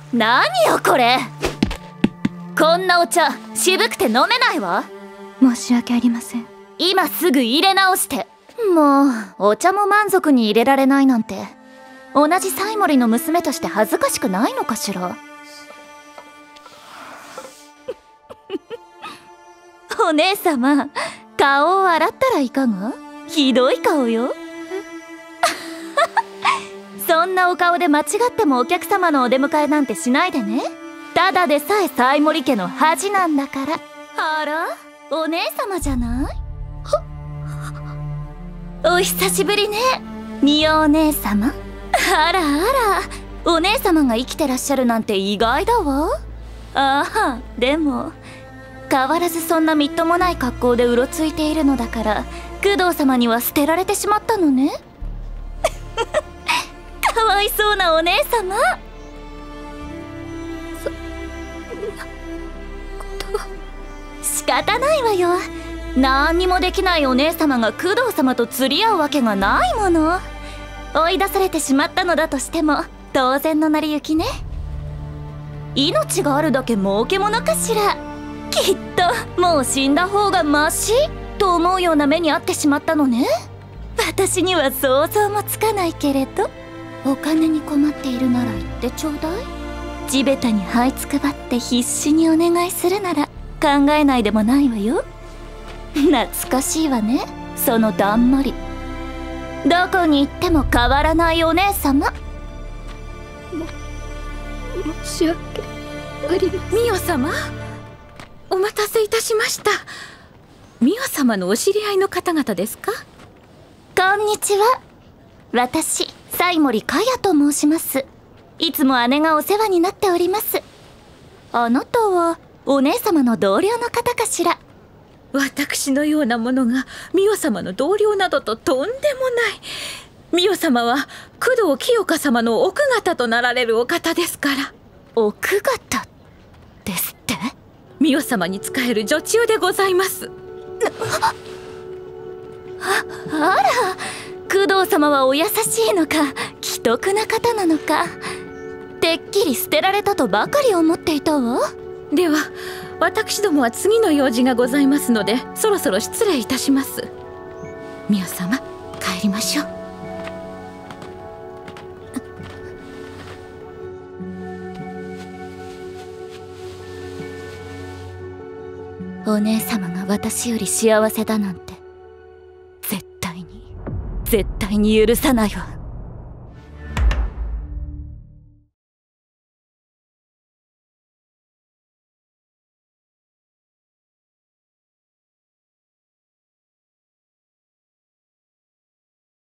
何よこれ。こんなお茶渋くて飲めないわ。 申し訳ありません。 今すぐ入れ直して。もうお茶も満足に入れられないなんて、同じサイモリの娘として恥ずかしくないのかしら。お姉様、顔を洗ったらいかが。ひどい顔よ。そんなお顔で間違ってもお客様のお出迎えなんてしないでね。ただでさえサイモリ家の恥なんだから。あら、お姉様じゃない。お久しぶりね、ミヨお姉様。あらあら、お姉様が生きてらっしゃるなんて意外だわ。ああ、でも変わらずそんなみっともない格好でうろついているのだから、工藤様には捨てられてしまったのね。かわいそうなお姉様。そんなことは仕方ないわよ。何にもできないお姉様が工藤様と釣り合うわけがないもの。追い出されてしまったのだとしても当然の成り行きね。命があるだけ儲けものかしら。きっともう死んだ方がマシと思うような目に遭ってしまったのね。私には想像もつかないけれど、お金に困っているなら言ってちょうだい。地べたに這いつくばって必死にお願いするなら考えないでもないわよ。懐かしいわね、そのだんまり。どこに行っても変わらないお姉様。 申し訳ありません。 ミヨ様、お待たせいたしました。ミヨ様のお知り合いの方々ですか？ こんにちは。私、サイモリカヤと申します。いつも姉がお世話になっております。あなたはお姉様の同僚の方かしら？ 私のようなものがミヨ様の同僚などととんでもない。ミヨ様は工藤清香様の奥方となられるお方ですから。 奥方ですって？ ミヨ様に仕える女中でございます。 あら、工藤様はお優しいのか奇特な方なのか、てっきり捨てられたとばかり思っていたわ。 では私どもは次の用事がございますので、そろそろ失礼いたします。ミヨ様、帰りましょう。 お姉様が私より幸せだなんて絶対に許さないわ。